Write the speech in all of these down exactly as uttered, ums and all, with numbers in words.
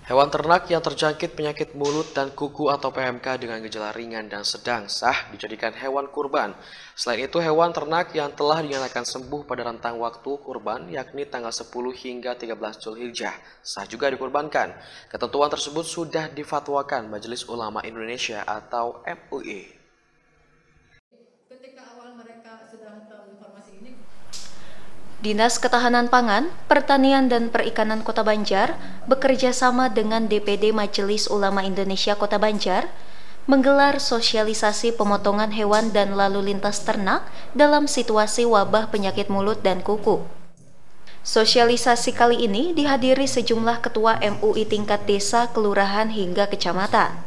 Hewan ternak yang terjangkit penyakit mulut dan kuku atau P M K dengan gejala ringan dan sedang sah dijadikan hewan kurban. Selain itu, hewan ternak yang telah dinyatakan sembuh pada rentang waktu kurban, yakni tanggal sepuluh hingga tiga belas Zulhijjah, sah juga dikurbankan. Ketentuan tersebut sudah difatwakan Majelis Ulama Indonesia atau M U I. Ketika awal mereka sudah tahu informasi ini, Dinas Ketahanan Pangan, Pertanian dan Perikanan Kota Banjar bekerja sama dengan D P D Majelis Ulama Indonesia Kota Banjar menggelar sosialisasi pemotongan hewan dan lalu lintas ternak dalam situasi wabah penyakit mulut dan kuku. Sosialisasi kali ini dihadiri sejumlah ketua M U I tingkat desa, kelurahan hingga kecamatan.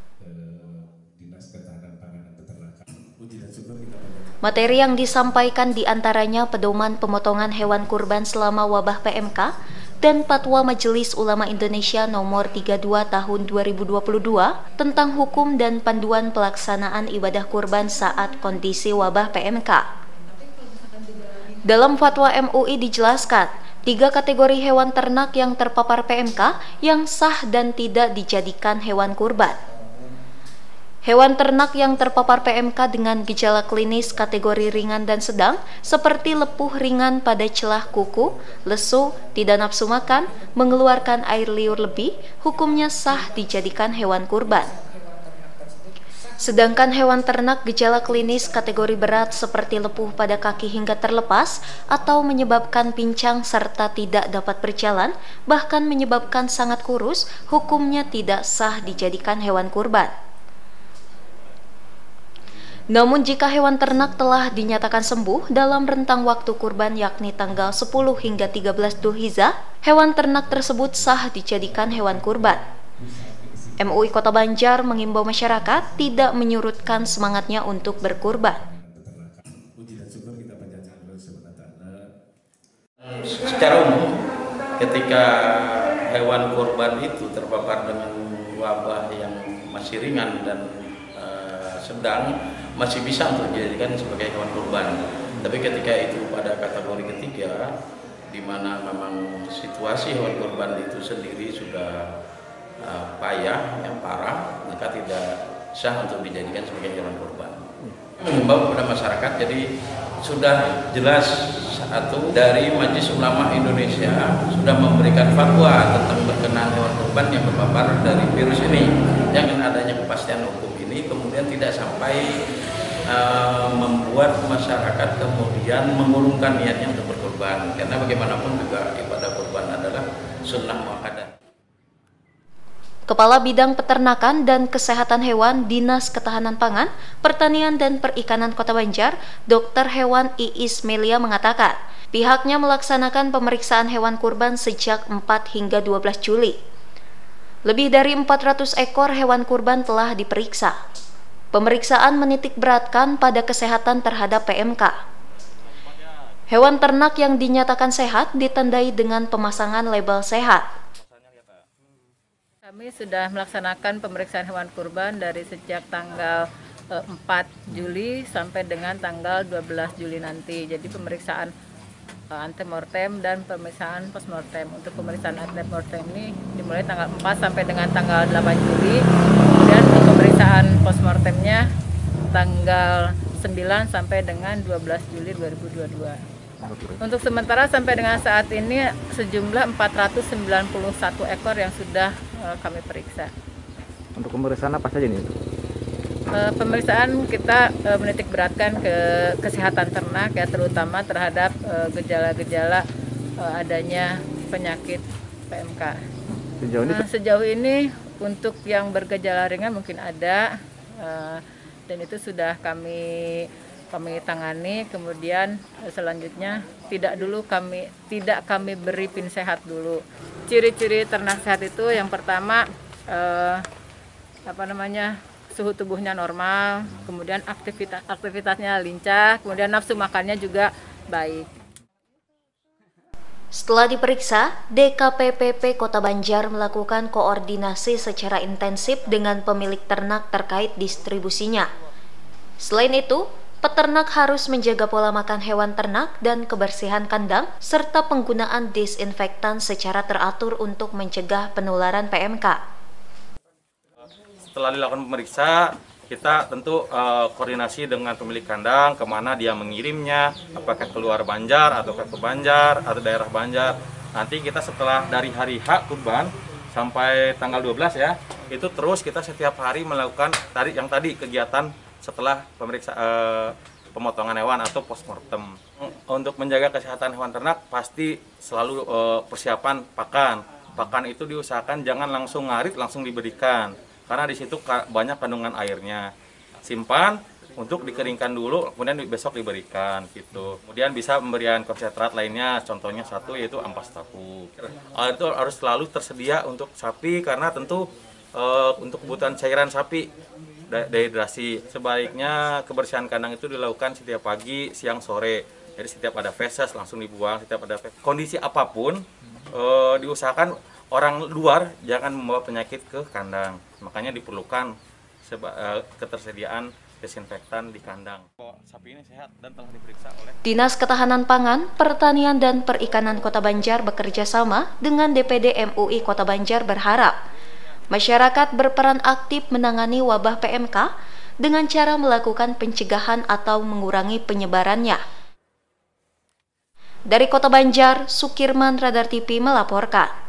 Materi yang disampaikan diantaranya pedoman pemotongan hewan kurban selama wabah P M K dan Fatwa Majelis Ulama Indonesia nomor tiga puluh dua tahun dua ribu dua puluh dua tentang hukum dan panduan pelaksanaan ibadah kurban saat kondisi wabah P M K. Dalam fatwa M U I dijelaskan, tiga kategori hewan ternak yang terpapar P M K yang sah dan tidak dijadikan hewan kurban. Hewan ternak yang terpapar P M K dengan gejala klinis kategori ringan dan sedang seperti lepuh ringan pada celah kuku, lesu, tidak nafsu makan, mengeluarkan air liur lebih, hukumnya sah dijadikan hewan kurban. Sedangkan hewan ternak gejala klinis kategori berat seperti lepuh pada kaki hingga terlepas atau menyebabkan pincang serta tidak dapat berjalan, bahkan menyebabkan sangat kurus, hukumnya tidak sah dijadikan hewan kurban. Namun jika hewan ternak telah dinyatakan sembuh dalam rentang waktu kurban yakni tanggal sepuluh hingga tiga belas Dzulhijjah, hewan ternak tersebut sah dijadikan hewan kurban. M U I Kota Banjar mengimbau masyarakat tidak menyurutkan semangatnya untuk berkurban. Secara umum, ketika hewan kurban itu terpapar dengan wabah yang masih ringan dan uh, sedang, masih bisa untuk dijadikan sebagai hewan kurban. Tapi ketika itu pada kategori ketiga, di mana memang situasi hewan kurban itu sendiri sudah uh, payah, yang parah, maka tidak sah untuk dijadikan sebagai hewan kurban. Mengimbau kepada masyarakat, jadi sudah jelas satu dari Majelis Ulama Indonesia sudah memberikan fatwa tentang berkenaan hewan kurban yang terpapar dari virus ini. Dengan adanya kepastian hukum ini kemudian tidak sampai uh, membuat masyarakat kemudian mengurungkan niatnya untuk berkurban, karena bagaimanapun juga ibadah kurban adalah sunnah muakkadah. Kepala Bidang Peternakan dan Kesehatan Hewan Dinas Ketahanan Pangan, Pertanian dan Perikanan Kota Banjar, Dokter Hewan Iis Melia mengatakan, pihaknya melaksanakan pemeriksaan hewan kurban sejak empat hingga dua belas Juli. Lebih dari empat ratus ekor hewan kurban telah diperiksa. Pemeriksaan menitik beratkan pada kesehatan terhadap P M K. Hewan ternak yang dinyatakan sehat ditandai dengan pemasangan label sehat. kami sudah melaksanakan pemeriksaan hewan kurban dari sejak tanggal empat Juli sampai dengan tanggal dua belas Juli nanti. Jadi pemeriksaan antemortem dan pemeriksaan postmortem. Untuk pemeriksaan antemortem ini dimulai tanggal empat sampai dengan tanggal delapan Juli. Kemudian untuk pemeriksaan postmortemnya tanggal sembilan sampai dengan dua belas Juli dua ribu dua puluh dua. Untuk sementara sampai dengan saat ini sejumlah empat ratus sembilan puluh satu ekor yang sudah uh, kami periksa. Untuk pemeriksaan apa saja nih? Uh, pemeriksaan kita uh, menitik beratkan ke kesehatan ternak ya, terutama terhadap gejala-gejala uh, uh, adanya penyakit P M K. Sejauh ini, nah, sejauh ini untuk yang bergejala ringan mungkin ada uh, dan itu sudah kami kami tangani. Kemudian selanjutnya tidak dulu kami tidak kami beri pin sehat dulu. Ciri-ciri ternak sehat itu yang pertama eh, apa namanya suhu tubuhnya normal, kemudian aktivitas aktivitasnya lincah, kemudian nafsu makannya juga baik. Setelah diperiksa, D K P P P Kota Banjar melakukan koordinasi secara intensif dengan pemilik ternak terkait distribusinya. Selain itu, Peternak harus menjaga pola makan hewan ternak dan kebersihan kandang, serta penggunaan disinfektan secara teratur untuk mencegah penularan P M K. Setelah dilakukan pemeriksa, kita tentu uh, koordinasi dengan pemilik kandang, kemana dia mengirimnya, apakah keluar Banjar atau ke Banjar atau daerah Banjar. Nanti kita setelah dari hari H kurban sampai tanggal dua belas ya, itu terus kita setiap hari melakukan tadi yang tadi kegiatan setelah pemeriksa uh, pemotongan hewan atau postmortem. Untuk menjaga kesehatan hewan ternak pasti selalu uh, persiapan pakan. Pakan itu diusahakan jangan langsung ngarit langsung diberikan, karena di situ banyak kandungan airnya. Simpan untuk dikeringkan dulu, kemudian besok diberikan gitu. Kemudian bisa pemberian konsentrat lainnya, contohnya satu yaitu ampas tahu. Uh, itu harus selalu tersedia untuk sapi karena tentu uh, untuk kebutuhan cairan sapi dehidrasi. Sebaiknya kebersihan kandang itu dilakukan setiap pagi, siang, sore. Jadi setiap ada feses langsung dibuang, setiap ada feses. Kondisi apapun uh, diusahakan orang luar jangan membawa penyakit ke kandang. Makanya diperlukan seba, uh, ketersediaan desinfektan di kandang. Sapi ini sehat dan telah diperiksa oleh Dinas Ketahanan Pangan, Pertanian dan Perikanan Kota Banjar bekerja sama dengan D P D M U I Kota Banjar berharap masyarakat berperan aktif menangani wabah P M K dengan cara melakukan pencegahan atau mengurangi penyebarannya. Dari Kota Banjar, Sukirman Radar T V melaporkan.